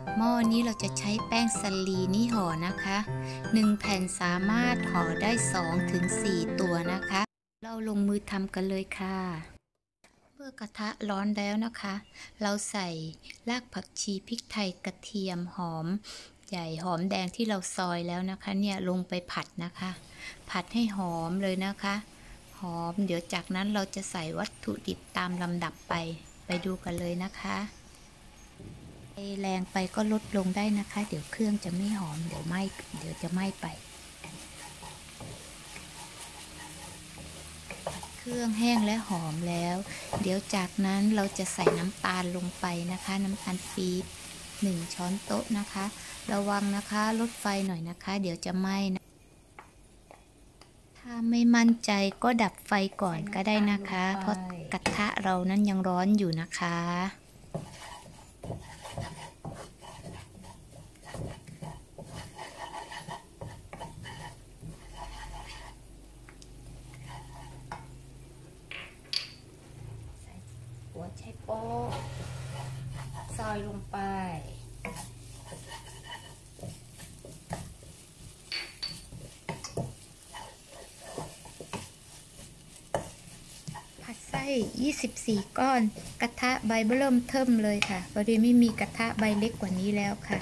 หม้อนี้เราจะใช้แป้งสาลีนี่ห่อนะคะ1แผ่นสามารถห่อได้2-4ตัวนะคะเราลงมือทำกันเลยค่ะเมื่อกระทะร้อนแล้วนะคะเราใส่รากผักชีพริกไทยกระเทียมหอมใหญ่หอมแดงที่เราซอยแล้วนะคะเนี่ยลงไปผัดนะคะผัดให้หอมเลยนะคะหอมเดี๋ยวจากนั้นเราจะใส่วัตถุดิบตามลำดับไปดูกันเลยนะคะแรงไปก็ลดลงได้นะคะเดี๋ยวเครื่องจะไม่หอมเดี๋ยวจะไหม้ไปเครื่องแห้งและหอมแล้วเดี๋ยวจากนั้นเราจะใส่น้ำตาลลงไปนะคะน้ำตาลปี๊บ1 ช้อนโต๊ะนะคะระวังนะคะลดไฟหน่อยนะคะเดี๋ยวจะไหม้นะถ้าไม่มั่นใจก็ดับไฟก่อนก็ได้นะคะเพราะกระทะเรานั้นยังร้อนอยู่นะคะหัวไชโป๊ะซอยลงไปผัดไส้24 ก้อนกระทะใบเริ่มเทิ่มเลยค่ะพอดีไม่มีกระทะใบเล็กกว่านี้แล้วค่ะ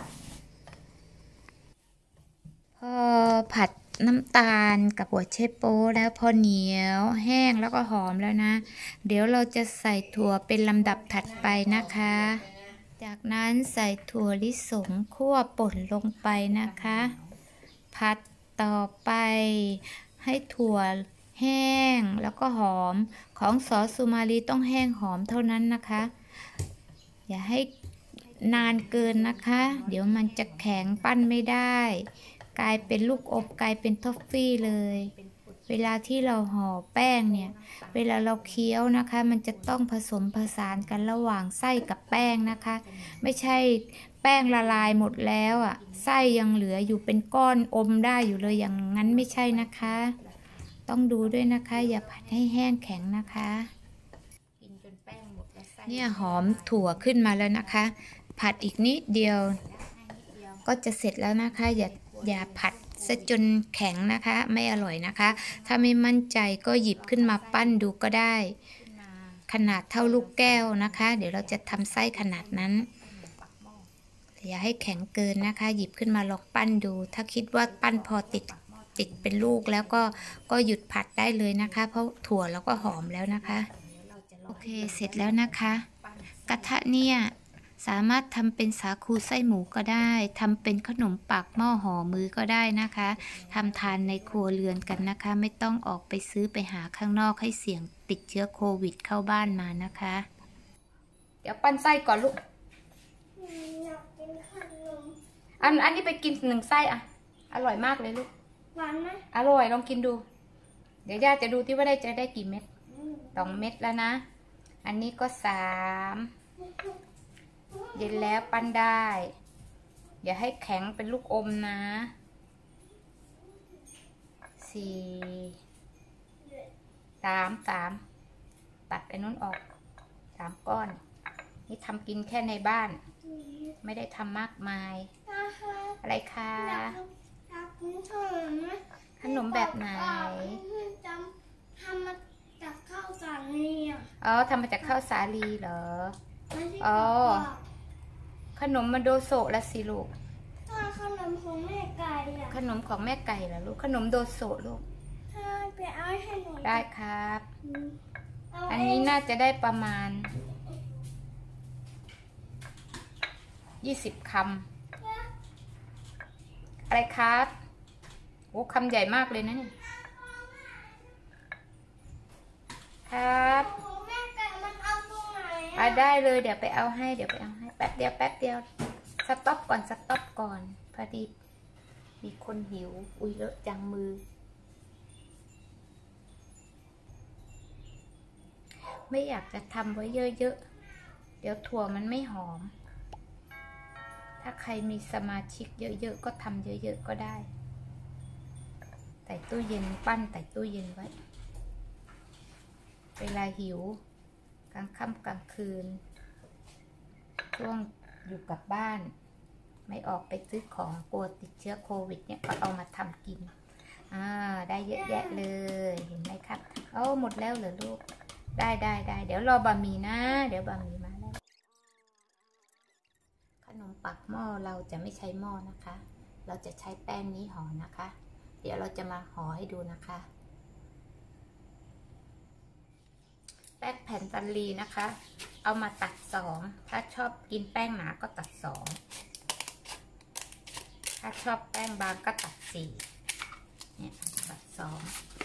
พอผัดน้ำตาลกับหัวไชโป๊แล้วพอเหนียวแห้งแล้วก็หอมแล้วนะเดี๋ยวเราจะใส่ถั่วเป็นลำดับถัดไปนะคะจากนั้นใส่ถั่วลิสงคั่วป่นลงไปนะคะผัดต่อไปให้ถั่วแห้งแล้วก็หอมของซอสสุมาลีต้องแห้งหอมเท่านั้นนะคะอย่าให้นานเกินนะคะเดี๋ยวมันจะแข็งปั้นไม่ได้กลายเป็นลูกอมกลายเป็นทอฟฟี่เลยเวลาที่เราห่อแป้งเนี่ยเวลาเราเคี้ยวนะคะมันจะต้องผสมผสานกันระหว่างไส้กับแป้งนะคะไม่ใช่แป้งละลายหมดแล้วอ่ะไส้ยังเหลืออยู่เป็นก้อนอมได้อยู่เลยอย่างนั้นไม่ใช่นะคะต้องดูด้วยนะคะอย่าผัดให้แห้งแข็งนะคะกินจนแป้งหมดแล้วไส้เนี่ยหอมถั่วขึ้นมาแล้วนะคะผัดอีกนิดเดียวก็จะเสร็จแล้วนะคะอย่าผัดซะจนแข็งนะคะไม่อร่อยนะคะถ้าไม่มั่นใจก็หยิบขึ้นมาปั้นดูก็ได้ขนาดเท่าลูกแก้วนะคะเดี๋ยวเราจะทำไส้ขนาดนั้นอย่าให้แข็งเกินนะคะหยิบขึ้นมาลองปั้นดูถ้าคิดว่าปั้นพอติดเป็นลูกแล้วก็หยุดผัดได้เลยนะคะเพราะถั่วแล้วก็หอมแล้วนะคะโอเคเสร็จแล้วนะคะกระทะเนี่ยสามารถทำเป็นสาคูไส้หมูก็ได้ทำเป็นขนมปักหม้อห่อมือก็ได้นะคะทำทานในครัวเรือนกันนะคะไม่ต้องออกไปซื้อไปหาข้างนอกให้เสี่ยงติดเชื้อโควิดเข้าบ้านมานะคะเดี๋ยวปั้นไส้ก่อนลูกอยากกินขนมอันนี้ไปกิน1 ไส้อะอร่อยมากเลยลูกหวานไหมอร่อยลองกินดูเดี๋ยวย่าจะดูที่ว่าจะได้กี่เม็ด2 เม็ดแล้วนะอันนี้ก็3เย็นแล้วปั้นได้อย่าให้แข็งเป็นลูกอมนะ3ตัดไอ้นู้นออก3 ก้อนนี่ทำกินแค่ในบ้านไม่ได้ทำมากมายอะไรคะขนมแบบไหนทำมาจากข้าวสาลีอ๋อทำมาจากข้าวสาลีเหรออ๋อขนมมาโดโซะละสิลูกขนมของแม่ไก่ขนมของแม่ไก่เหรอลูกขนมโดโซะลูกไปเอาให้หนูได้ครับอันนี้น่าจะได้ประมาณ20 คำอะไรครับโอ้คำใหญ่มากเลยนะนี่ครับแม่ไก่มันเอาตรงไหนได้เลยเดี๋ยวไปเอาให้แป๊บเดียวสต็อปก่อนพอดีมีคนหิวอุ้ยเลอะจังมือไม่อยากจะทำไว้เยอะๆเดี๋ยวถั่วมันไม่หอมถ้าใครมีสมาชิกเยอะๆก็ทำเยอะๆก็ได้ใส่ตู้เย็นปั้นใส่ตู้เย็นไว้เวลาหิวกลางค่ำกลางคืนช่วงอยู่กับบ้านไม่ออกไปซื้อของกลัวติดเชื้อโควิดเนี่ยก็เอามาทำกินได้เยอะแยะเลยเห็นไหมครับหมดแล้วเหรอลูกได้เดี๋ยวรอบะหมี่นะเดี๋ยวบะหมี่มาแล้วขนมปักหม้อเราจะไม่ใช้หม้อนะคะเราจะใช้แป้งนี้ห่อนะคะเดี๋ยวเราจะมาห่อให้ดูนะคะแป้งแผ่นสาลีนะคะเอามาตัด2ถ้าชอบกินแป้งหนาก็ตัด2ถ้าชอบแป้งบางก็ตัด4เนี่ยตัด2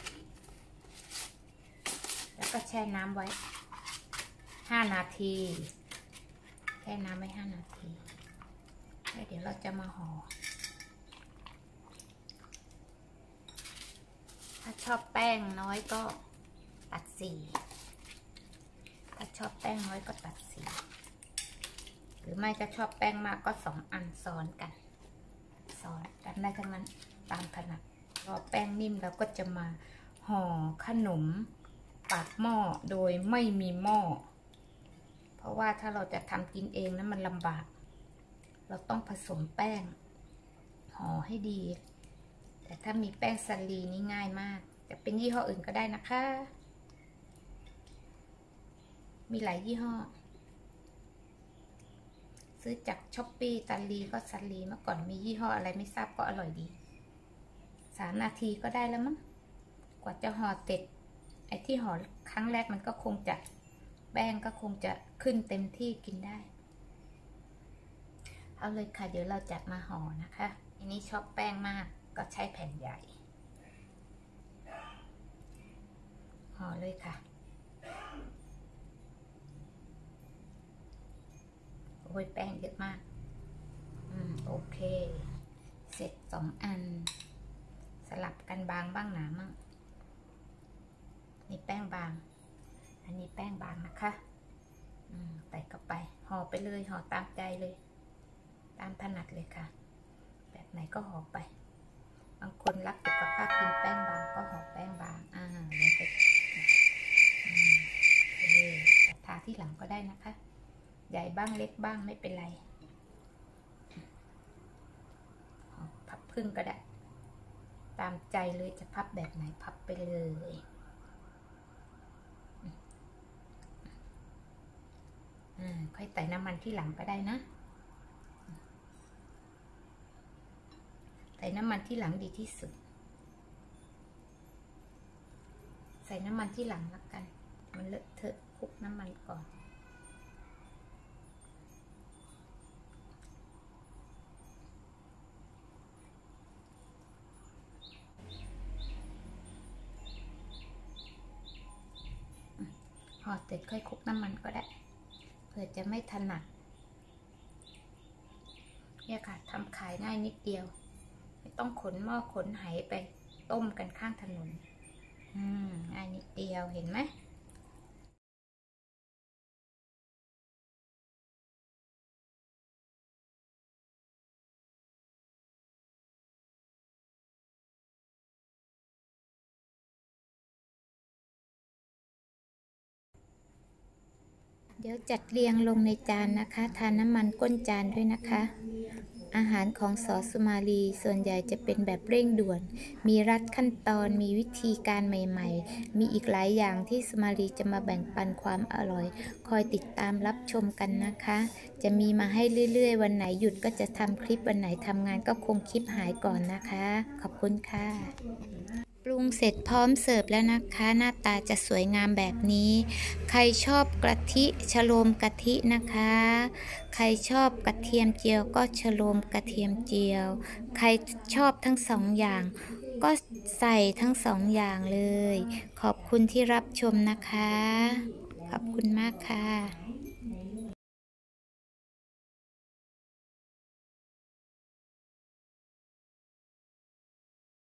แล้วก็แช่น้ำไว้5 นาทีแช่น้ำไว้5 นาทีแล้วเดี๋ยวเราจะมาห่อถ้าชอบแป้งน้อยก็ตัด4ถ้าชอบแป้งน้อยก็ตัด4หรือไม่จะชอบแป้งมากก็2 อันซ้อนกันได้ทั้งนั้นตามถนัดรอแป้งนิ่มแล้วก็จะมาห่อขนมปากหม้อโดยไม่มีหม้อเพราะว่าถ้าเราจะทำกินเองนั้นมันลำบากเราต้องผสมแป้งห่อให้ดีแต่ถ้ามีแป้งสาลีนี่ง่ายมากจะเป็นยี่ห้ออื่นก็ได้นะคะมีหลายยี่ห้อซื้อจากช้อปปี้สาลีก็สาลีเมื่อก่อนมียี่ห้ออะไรไม่ทราบก็อร่อยดี3 นาทีก็ได้แล้วมั้งกว่าจะห่อเสร็จไอ้ที่ห่อครั้งแรกมันก็คงจะแป้งก็คงจะขึ้นเต็มที่กินได้เอาเลยค่ะเดี๋ยวเราจัดมาห่อนะคะอันนี้ชอบแป้งมากก็ใช้แผ่นใหญ่ห่อเลยค่ะโอ้ยแป้งเยอะมากโอเคเสร็จ2 อันสลับกันบางบ้างหนามั่งนี่แป้งบางอันนี้แป้งบางนะคะใส่เข้าไปห่อไปเลยห่อตามใจเลยตามถนัดเลยค่ะแบบไหนก็ห่อไปบางคนรักสุขภาพกินแป้งบางก็ห่อแป้งบางลงไปทาที่หลังก็ได้นะคะใหญ่บ้างเล็กบ้างไม่เป็นไรพับครึ่งก็ได้ตามใจเลยจะพับแบบไหนพับไปเลยค่อยใส่น้ำมันที่หลังก็ได้นะใส่น้ำมันที่หลังดีที่สุดใส่น้ำมันที่หลังละกันมันเลอะเทอะคลุกน้ำมันก่อนห่อเสร็จค่อยคลุกน้ำมันก็ได้เผื่อจะไม่ถนัดเนี่ยค่ะทำขายง่ายนิดเดียวไม่ต้องขนหม้อขนไหไปต้มกันข้างถนนง่ายนิดเดียวเห็นไหมเดี๋ยวจัดเรียงลงในจานนะคะทานน้ำมันก้นจานด้วยนะคะอาหารของส.สุมาลีส่วนใหญ่จะเป็นแบบเร่งด่วนมีรัดขั้นตอนมีวิธีการใหม่ๆมีอีกหลายอย่างที่สุมาลีจะมาแบ่งปันความอร่อยคอยติดตามรับชมกันนะคะจะมีมาให้เรื่อยๆวันไหนหยุดก็จะทำคลิปวันไหนทำงานก็คงคลิปหายก่อนนะคะขอบคุณค่ะปรุงเสร็จพร้อมเสิร์ฟแล้วนะคะหน้าตาจะสวยงามแบบนี้ใครชอบกะทิชโลมกะทินะคะใครชอบกระเทียมเจียวก็ชโลมกระเทียมเจียวใครชอบทั้ง2 อย่างก็ใส่ทั้ง2 อย่างเลยขอบคุณที่รับชมนะคะขอบคุณมากค่ะ